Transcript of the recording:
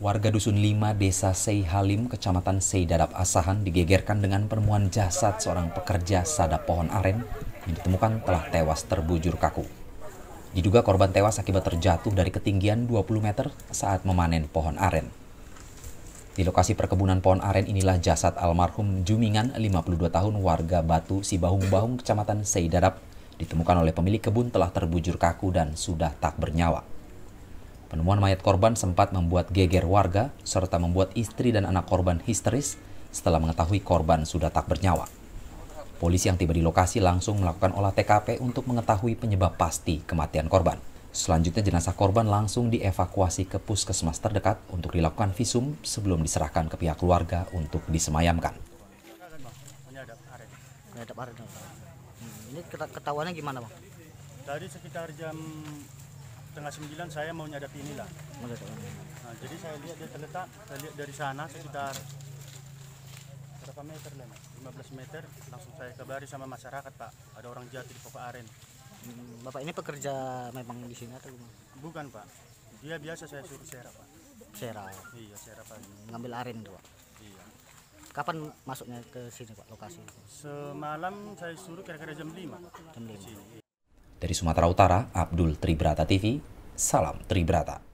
Warga Dusun 5, Desa Seihalim, Kecamatan Seidadap Asahan digegerkan dengan penemuan jasad seorang pekerja sadap pohon aren yang ditemukan telah tewas terbujur kaku. Diduga korban tewas akibat terjatuh dari ketinggian 20 meter saat memanen pohon aren. Di lokasi perkebunan pohon aren inilah jasad almarhum Jumingan, 52 tahun, warga Batu Sibahung-Bahung, Kecamatan Seidadap, ditemukan oleh pemilik kebun telah terbujur kaku dan sudah tak bernyawa. Penemuan mayat korban sempat membuat geger warga, serta membuat istri dan anak korban histeris setelah mengetahui korban sudah tak bernyawa. Polisi yang tiba di lokasi langsung melakukan olah TKP untuk mengetahui penyebab pasti kematian korban. Selanjutnya jenazah korban langsung dievakuasi ke puskesmas terdekat untuk dilakukan visum sebelum diserahkan ke pihak keluarga untuk disemayamkan. Ini ketahuannya gimana, Bang? Tadi sekitar jam setengah 9 saya mau nyadap inilah. Nah, jadi saya lihat dia terletak, saya lihat dari sana sekitar berapa meter lah, 15 meter. Langsung saya kabari sama masyarakat, Pak, ada orang jatuh di pokok aren. Bapak ini pekerja memang di sini atau gimana? Bukan, Pak, dia biasa saya suruh serap, Pak. Serap? Iya, serap Pak. Ngambil aren tuh, Pak? Iya. Kapan masuknya ke sini, Pak, lokasi? Semalam saya suruh kira-kira jam 5. Jam 5. Dari Sumatera Utara, Abdul Tribrata TV, salam Tribrata.